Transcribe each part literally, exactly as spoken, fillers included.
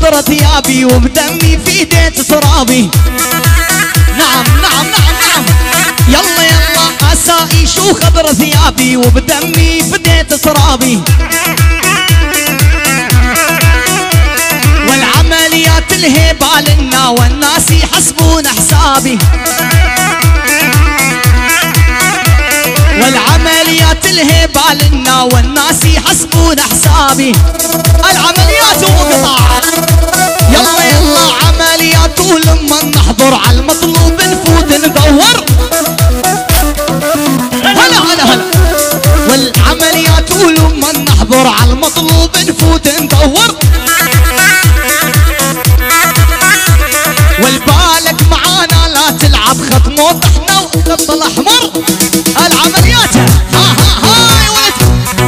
خضر ثيابي وبدمي في ايديت ترابي. نعم نعم نعم نعم يلا يلا اسائش وخضر ثيابي وبدمي بديت ترابي. والعمليات الهيبة لنا والناس يحسبون حسابي. والعمليات الهيبة لنا والناس يحسبون حسابي. العمليات وقطع يلا يلا عمليات ولما نحضر على المطلوب نفوت ندور. هلا هلا هلا والعمليات ولما نحضر على المطلوب نفوت ندور. والبالك معانا لا تلعب خط موت احنا وخط الاحمر. العمليات ها ها ها يا ولد.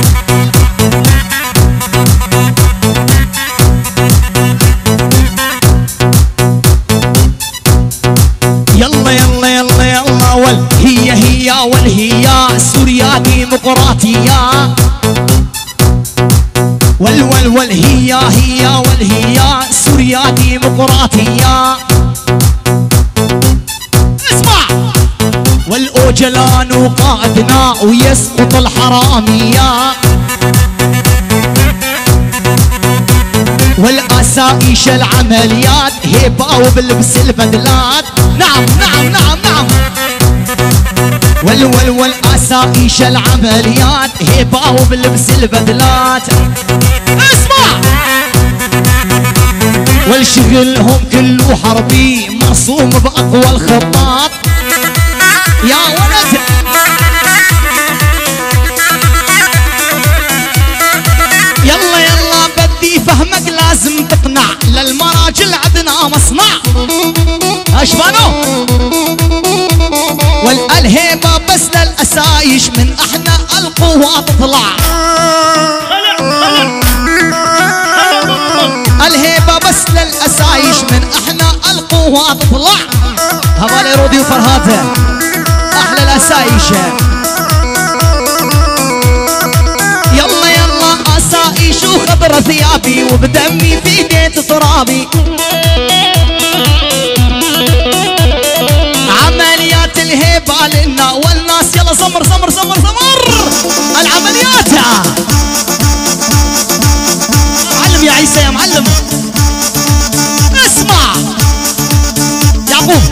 يلا يلا يلا يلا والهي هي والهي سوريا ديمقراطية. وال وال والهي هي والهي سوريا ديمقراطية. اسمع والأوجلان وقائدنا ويسقط الحرامية. والأسائش العمليات هيبة وبلبس البدلات. نعم نعم نعم نعم وال وال والأسائش العمليات هيبة وبلبس البدلات. اسمع والشغلهم كله حربي مرسوم بأقوى الخطاط. يا ولد يلا يلا بدي فهمك لازم تقنع للمراجل عدنا مصنع. اشبانو والهيبة بس للأسايش من احنا القوة تطلع. الهيبة بس للأسايش من احنا القوة تطلع. هذا رودي وفرهاته احلى الأسايش. يلا يلا أسايش وخضر ثيابي وبدمي في ايديت ترابي. عمليات الهيبة لنا والناس يلا زمر زمر زمر زمر. العمليات معلم يا عيسى يا معلم. اسمع يعقوب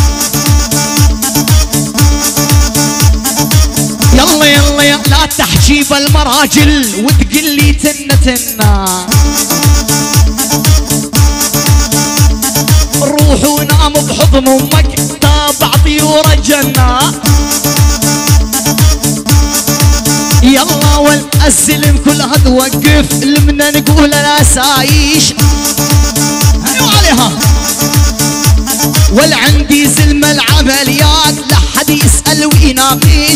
يلا يلا يلا لا تحجيب المراجل وتقلي تنة تنة. روح ونام بحضن امك تابع طيور الجنة. يلا والسلم كلها توقف لمنا نقول الاسايش. ايوه عليها والعندي زلمة العمليات لحد يسأل ويناقش.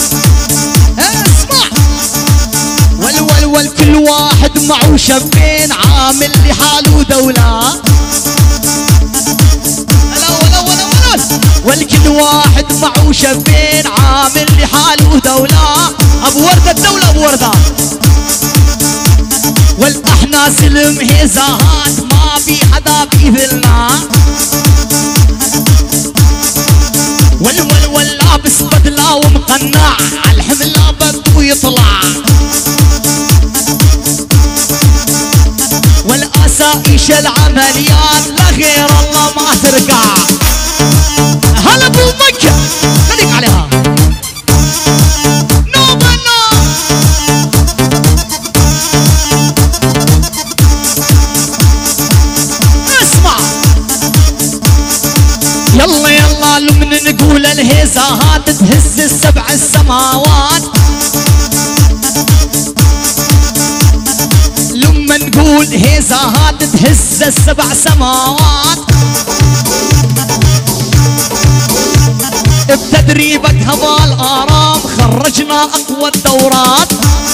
اسمع وال وال وال كل واحد معه شابين عامل لحاله دولة. والكل واحد معه شابين عامل لحاله دولة. ابو وردة الدولة ابو وردة. والاحنا سلم هزاهات ما في حدا بيذلنا. وال وال وال لابس بدلة ومقنع عالحملة بده يطلع. والاسائش العمليات لغير الله ما ترجع. هلا ابو مكة خليك عليها. نو بنا اسمع يلا يلا لمن نقول الهزاهات تهز السبع السماوات. لما نقول هزاهات تهز السبع سماوات. بتدريبك هذا الآرام خرجنا أقوى الدورات.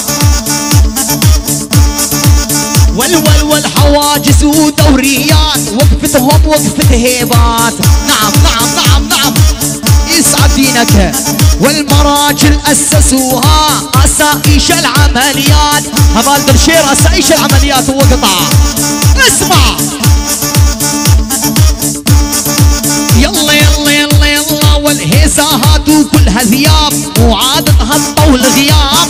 وال وال والحواجز ودوريات وقفتهم وقفة هيبات. نعم نعم نعم نعم يسعد دينك. والمراجل أسسوها أسائش العمليات. هبال درشير أسائش العمليات وقطع. اسمع يلا يلا يلا يلا. والهيزة هاتوا كلها ذياب وعادتها الطول غياب.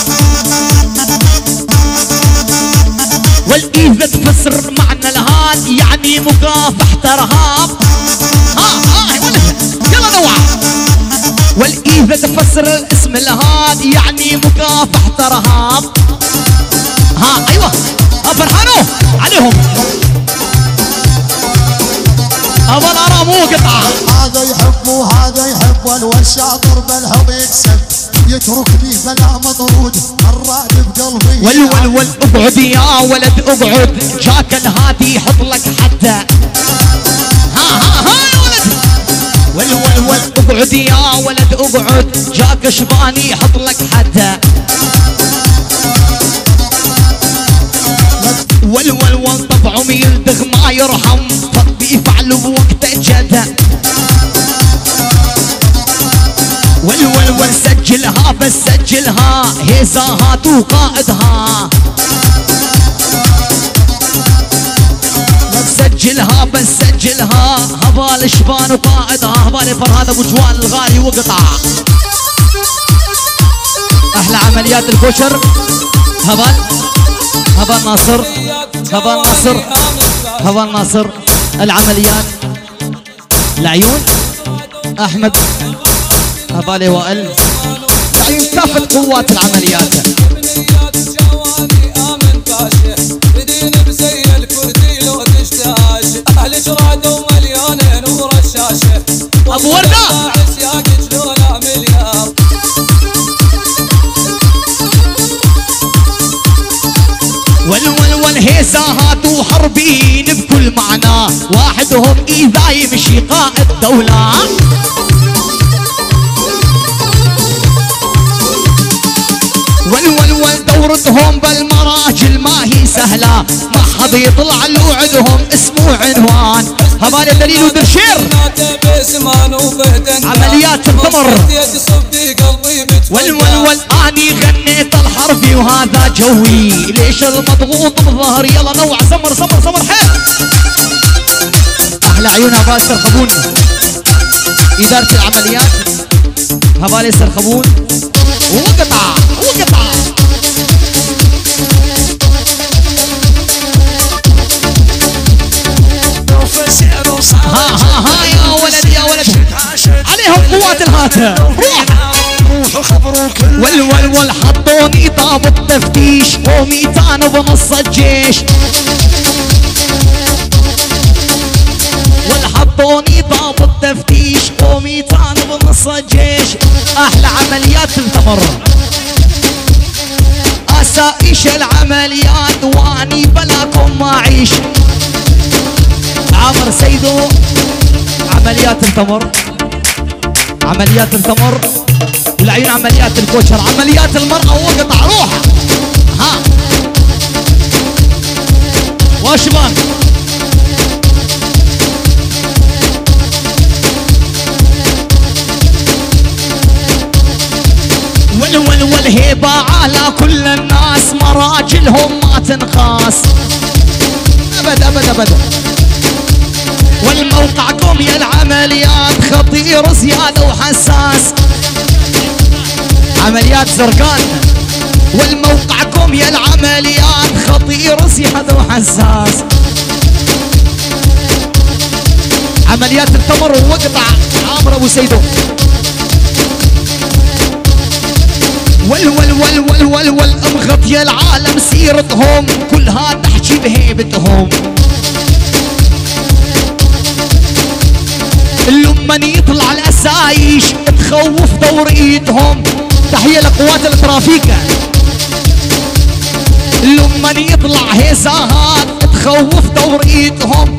والإيذة تفسر معنى الهاد يعني مكافحة رهاب. ها ها يلا نوع. والإيذة تفسر الاسم الهاد يعني مكافحة رهاب. ها ايوه فرحانوا عليهم. أبا الأرى مو قطعة. هذا يحب وهذا يحب والشاطر بالحب يكسب. يتركني فلا مطرود الرعد بقلبي. ول ول ول اقعد يا ولد اقعد. جاك الهادي يحط لك حتى. ها ها ها يا ولد. ول ول ول اقعد يا ولد اقعد. جاك شباني يحط لك حتى. ول ول ول طبعهم يلدغ ما يرحم. يفعلوا بوقت جدا. ول ول ول سجلها بس سجلها. هيزا هاتوا قائدها. سجلها بس سجلها. هبال شبان وقائدها. هبال فرهاد ابو جوان الغالي وقطع. احلى عمليات الكوشر. هبال هبال ناصر. هبال ناصر. هبال ناصر. العمليات العيون احمد هبالي وائل. العيون كافة قوات العمليات. ابو وردة ول ول ول هيزا هاتوا حربين بكل معنى. واحدهم إذا يمشي قائد دولة. ول ول ول دورتهم بالمراجل ما هي سهلة. ما حد يطلع له عندهم اسمه عنوان. هبالي دليل ودرشير. عمليات القمر. ول ول ول اني غنيت الحربي وهذا جوي. ليش المضغوط بظهر. يلا نوع زمر زمر زمر حيل. احلى عيون هبال سرخبون. ادارة العمليات هبالي سرخبون. وقطع وقطع. ها ها ها يا ولد يا ولد. عليهم قوات الهاتف. ول ول ول حطوني ضابط تفتيش وميتان بنص الجيش. ول حطوني ضابط تفتيش وميتان بنص الجيش. احلى عمليات تمر. اسائش العمليات واني بلاكم ما اعيش. عامر سيدو. عمليات التمر. عمليات التمر. والعين عمليات الكوشر. عمليات المرأة وقطع روح. ها واشبان. ول ول ول هيبة على كل الناس. مراجلهم ما تنقاس ابد ابد ابد. والموقعكم يا العمليات خطير زيادة وحساس. عمليات زرقان. والموقعكم يا العمليات خطير زيادة وحساس. عمليات التمر وقطع. عامر ابو سيدو. ول ول ول ول ول ول امغط يا العالم سيرتهم كلها تحكي بهيبتهم. لمن يطلع الاسايش تخوف دوريتهم. تحية لقوات الترافيكا. لمن يطلع هيزاهات تخوف دوريتهم.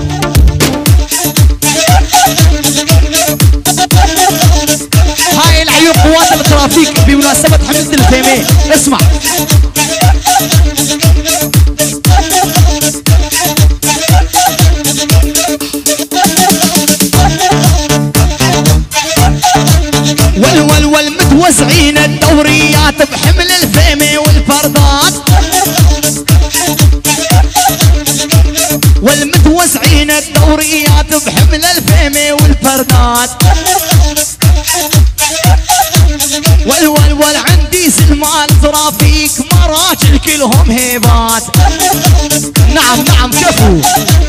هاي العيون قوات الترافيك بمناسبة حمد الفيمي. اسمع والول والمتوسعين الدوريات بحمل الفيمة والفردات، والمتوسعين الدوريات بحمل الفيمة والفردات، والول وال عندي سلمان ترافيك مراجل كلهم هيبات. نعم نعم كفو.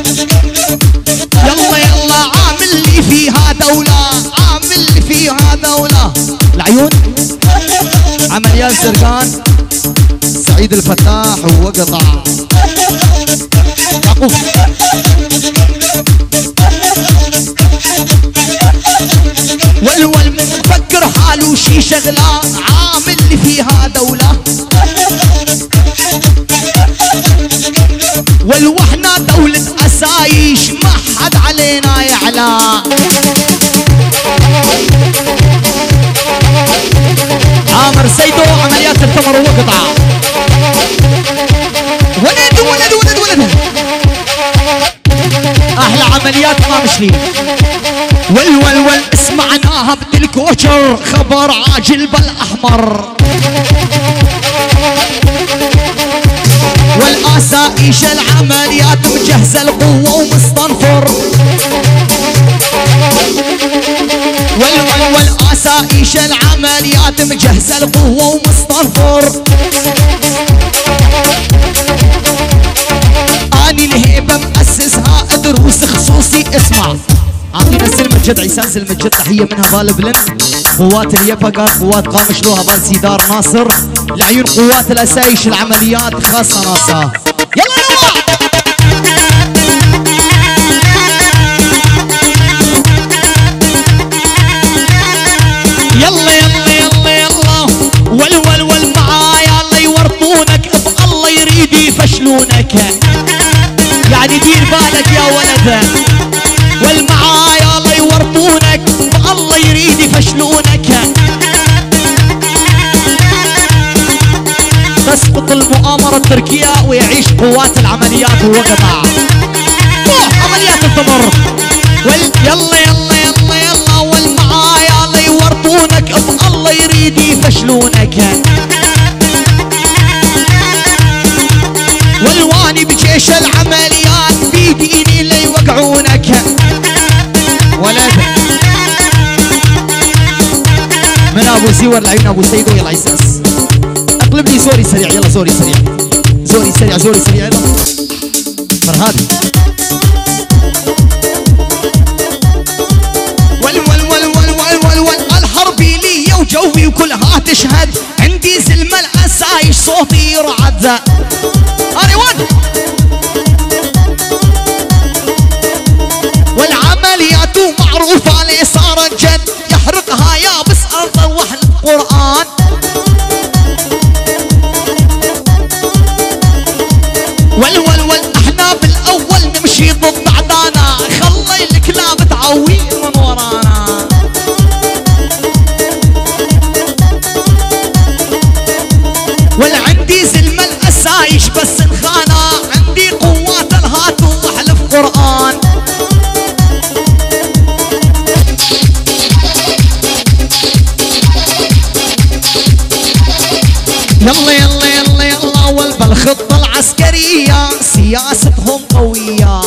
يلا يلا عامل لي فيها دولة، عامل لي فيها دولة. العيون عمليات زرقان سعيد الفتاح وقطع يعقوب. والول مفكر حاله شي شغلة، عامل لي فيها دولة. والوحنا دولة أسايش ما حد علينا يعلى. عامر سيدو عمليات التمر وقطع. ولد ولد ولد ولد احلى عمليات ما مشلي. والولول اسمعناها بالكوشر خبر عاجل بالاحمر. والاسائش العمليات مجهزه القوه ومستنفر. والاسائش العمليات مجهزه القوه ومستنفر. اني الهيبه مؤسسها دروس خصوصي. اسمع اعطينا سلمة جد عيسان، سلمة جد تحيه منها بالبلن، قوات اليفقات، قوات قامشلوها بال سيدار ناصر، لعيون قوات الاسايش العمليات خاصه ناصر. يلا يلا يلا يلا يلا. والول وال معايا الله يورطونك، بالله يريد يفشلونك، يعني دير بالك يا ولد. والمعايا الله يورطونك، بالله يريد يفشلونك. تسقط المؤامرة التركية ويعيش قوات العمليات وقطع. عمليات التمر. وال يلا يلا يلا يلا. والمعايا الله يورطونك، بالله يريد يفشلونك. والواني بجيش العمليات بيديني اللي يوقعونك. ولد من ابو زيور لعيون ابو سيدو. يلا عيساس اقلب لي زوري سريع. يلا زوري سريع، زوري سريع، زوري سريع. يلا فرهادي. ول ول ول ول ول ول ول الحربي لي وجوي وكلها تشهد. عندي زلمه الاسايش صوتي يرعد. أري ود. والعمليات معروفة لي صارت جد، يحرقها يابس أرض وحل القرآن. والول وال احنا بالأول نمشي ضد أعدانا، خلي الكلاب تعوي من ورانا. والعندي زلمة الأسايش بس انخانا، عندي قوات الهات وحلف قرآن. يلا يلا يلا يلا. والبالخطة العسكرية سياستهم قوية.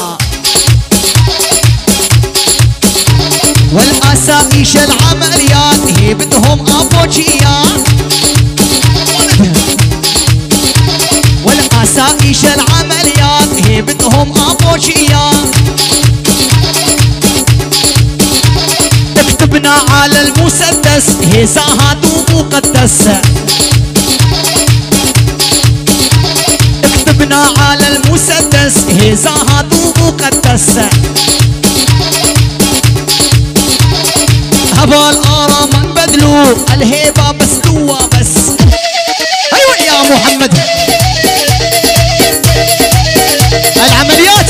والأسايش العمليات هيبتهم أبوجية. والأسايش العمليات هيبتهم أبوجية. اكتبنا على المسدس هزاها مقدس. اكتبنا على المسدس هزاها مقدس. هبا الآراء ما نبدلو، الهيبة مسلوة بس. ايوه يا محمد. العمليات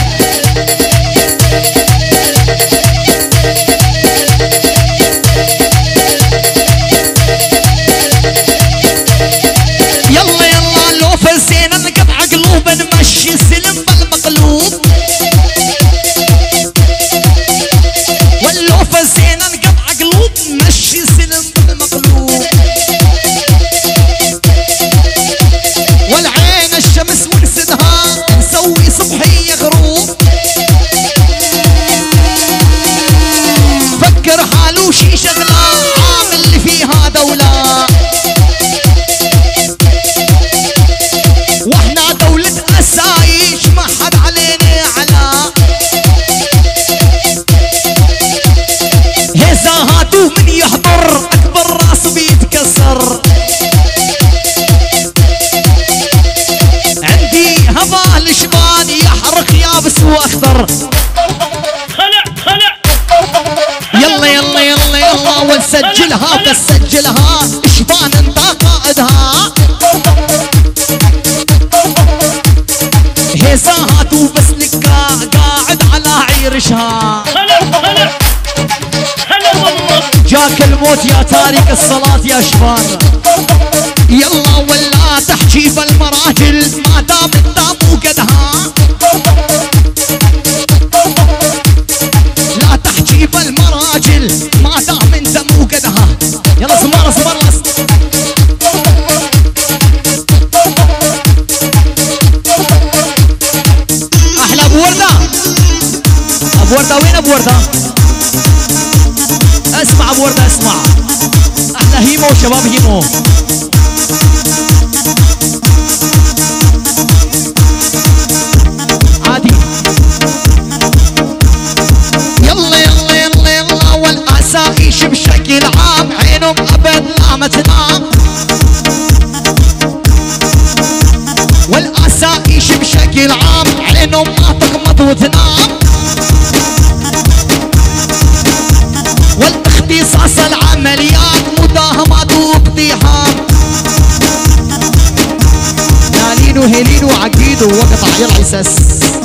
يلا يلا. لو فزينا نقطع قلوب نمشي السلم بالمقلوب. ولو فزينا نقطع قلوب نمشي السلم سجلها بس سجلها شبان انت قائدها هيساهات وبس لكا قاعد على عيرشها جاك الموت يا تارك الصلاة يا شبان يلا ولا تحكي بالمراجل ما دام انت مو قدها لا تحكي بالمراجل ما دام انت مو قدها يلا سمارة سمارة احلى ابو وردة ابو وردة وين ابو وردة اسمع ابو وردة اسمع احلى هيمو شباب هيمو عادي يلا يلا يلا يلا والاسايش بشكل عام عينهم ابد لا ما تنام والاسايش بشكل عام عينهم ما تغمض وتنام والاختصاص العمليات مداهمات واقتحام نالين وهيلين وعقيد ووقطع يلا يسس